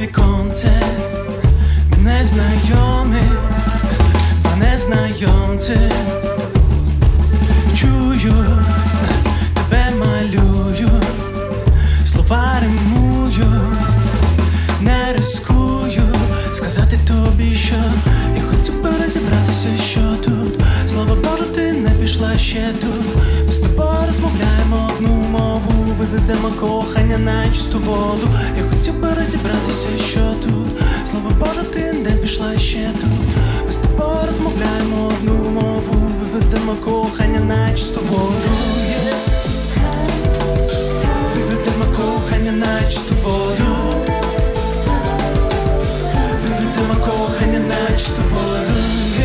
віконце незнайомих, два незнайомці. Чую, тебе малюю, слова римую, не рискую сказати тобі, що я хотів би розібратися, що тут. Слава Боже, ти не пішла ще тут. Ми з тобою розмовляємо одну мову, виведемо кохання на чисту воду. Я хотів би розібратися, що тут. Слава Боже, ти не пішла ще тут. Ми з тобою розмовляємо одну мову, виведемо кохання на чисту воду. Виведемо кохання на чисту воду. Виведемо кохання на чисту воду.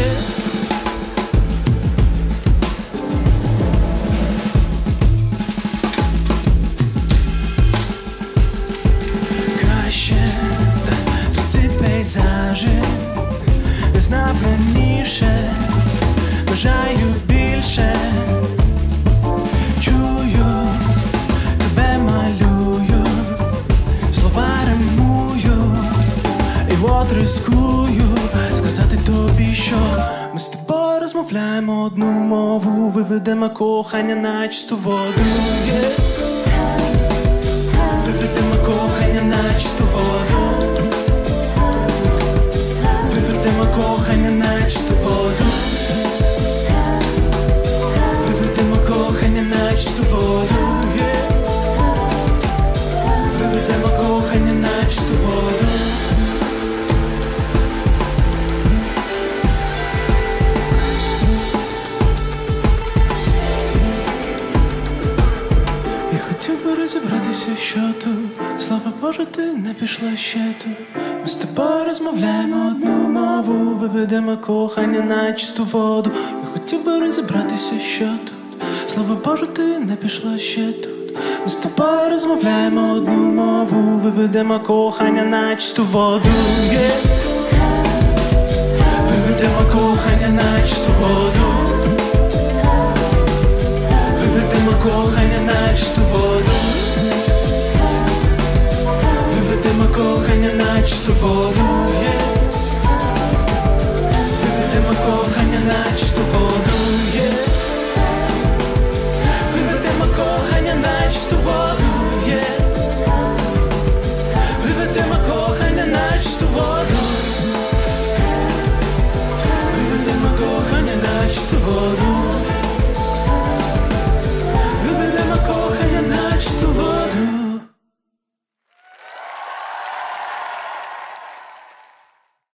Краще ці пейзажі не знав раніше, бажаю більше. Чую, тебе малюю, слова римую, і от рискую сказати тобі, що ми з тобою розмовляємо одну мову, виведемо кохання на чисту воду. Виведемо кохання на чисту воду. Виведемо кохання на чисту воду. Виведемо кохання на чисту воду. Виведемо кохання на чисту воду. Я хотів би розібратися, що тут. Слава Боже, ти не пішла ще тут. Ми з тобою розмовляємо одну мову, виведемо кохання на чисту воду. Я хотів би розібратися, що тут. Слава Боже, ти не пішла ще тут. Ми з тобою розмовляємо одну мову, виведемо кохання на чисту воду.